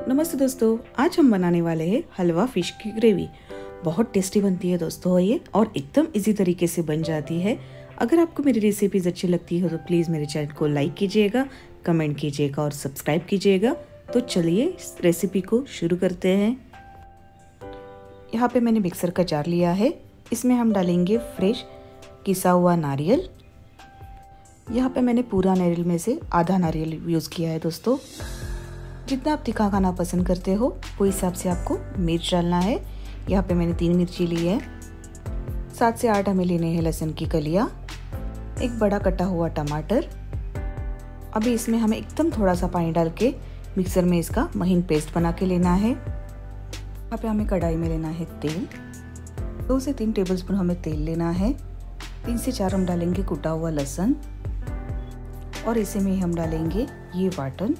नमस्ते दोस्तों, आज हम बनाने वाले हैं हलवा फिश की ग्रेवी। बहुत टेस्टी बनती है दोस्तों ये, और एकदम इजी तरीके से बन जाती है। अगर आपको मेरी रेसिपीज अच्छी लगती हो तो प्लीज़ मेरे चैनल को लाइक कीजिएगा, कमेंट कीजिएगा और सब्सक्राइब कीजिएगा। तो चलिए इस रेसिपी को शुरू करते हैं। यहाँ पे मैंने मिक्सर का जार लिया है, इसमें हम डालेंगे फ्रेश किसा हुआ नारियल। यहाँ पे मैंने पूरा नारियल में से आधा नारियल यूज़ किया है दोस्तों। जितना आप तीखा खाना पसंद करते हो वो हिसाब से आपको मिर्च डालना है। यहाँ पे मैंने 3 मिर्ची ली है। 7 से 8 हमें लेने हैं लहसुन की कलियाँ, एक बड़ा कटा हुआ टमाटर। अभी इसमें हमें एकदम थोड़ा सा पानी डाल के मिक्सर में इसका महीन पेस्ट बना के लेना है। यहाँ पे हमें कढ़ाई में लेना है तेल। 2 से 3 टेबलस्पून हमें तेल लेना है। 3 से 4 हम डालेंगे कुटा हुआ लहसुन, और इसी में हम डालेंगे ये वाटन।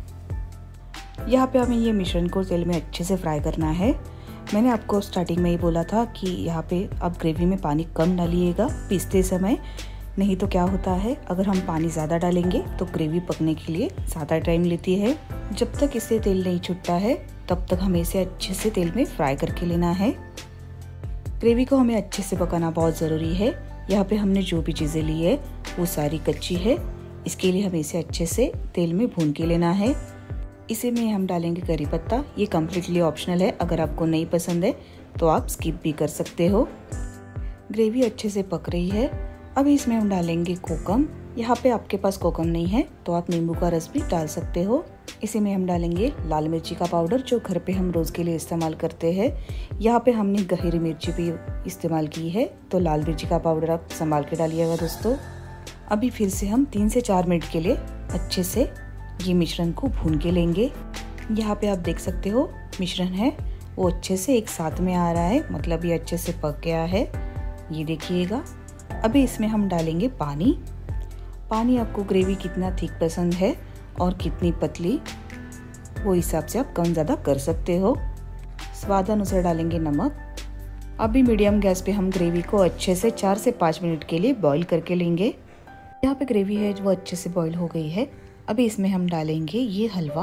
यहाँ पे हमें ये मिश्रण को तेल में अच्छे से फ्राई करना है। मैंने आपको स्टार्टिंग में ही बोला था कि यहाँ पे आप ग्रेवी में पानी कम डालिएगा पीसते समय, नहीं तो क्या होता है अगर हम पानी ज़्यादा डालेंगे तो ग्रेवी पकने के लिए ज़्यादा टाइम लेती है। जब तक इससे तेल नहीं छूटता है तब तक हमें इसे अच्छे से तेल में फ्राई करके लेना है। ग्रेवी को हमें अच्छे से पकाना बहुत ज़रूरी है। यहाँ पे हमने जो भी चीज़ें ली है वो सारी कच्ची है, इसके लिए हमें इसे अच्छे से तेल में भून के लेना है। इसी में हम डालेंगे करी पत्ता। ये कम्प्लीटली ऑप्शनल है, अगर आपको नहीं पसंद है तो आप स्किप भी कर सकते हो। ग्रेवी अच्छे से पक रही है। अभी इसमें हम डालेंगे कोकम। यहाँ पे आपके पास कोकम नहीं है तो आप नींबू का रस भी डाल सकते हो। इसी में हम डालेंगे लाल मिर्ची का पाउडर, जो घर पे हम रोज़ के लिए इस्तेमाल करते हैं। यहाँ पे हमने गहरी मिर्ची भी इस्तेमाल की है, तो लाल मिर्ची का पाउडर आप संभाल के डालिएगा दोस्तों। अभी फिर से हम 3 से 4 मिनट के लिए अच्छे से ये मिश्रण को भून के लेंगे। यहाँ पे आप देख सकते हो मिश्रण है वो अच्छे से एक साथ में आ रहा है, मतलब ये अच्छे से पक गया है, ये देखिएगा। अभी इसमें हम डालेंगे पानी। पानी आपको ग्रेवी कितना थिक पसंद है और कितनी पतली, वो हिसाब से आप कम ज़्यादा कर सकते हो। स्वाद अनुसार डालेंगे नमक। अभी मीडियम गैस पे हम ग्रेवी को अच्छे से 4 से 5 मिनट के लिए बॉईल करके लेंगे। यहाँ पे ग्रेवी है वो अच्छे से बॉईल हो गई है। अभी इसमें हम डालेंगे ये हलवा।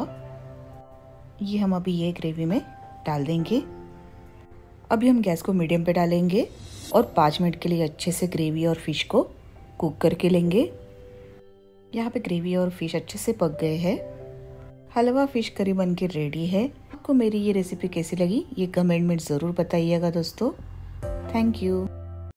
ये हम अभी ये ग्रेवी में डाल देंगे। अभी हम गैस को मीडियम पे डालेंगे और 5 मिनट के लिए अच्छे से ग्रेवी और फिश को कुक करके लेंगे। यहाँ पे ग्रेवी और फिश अच्छे से पक गए हैं। हलवा फिश करी बन के रेडी है। आपको मेरी ये रेसिपी कैसी लगी ये कमेंट में ज़रूर बताइएगा दोस्तों। Thank you.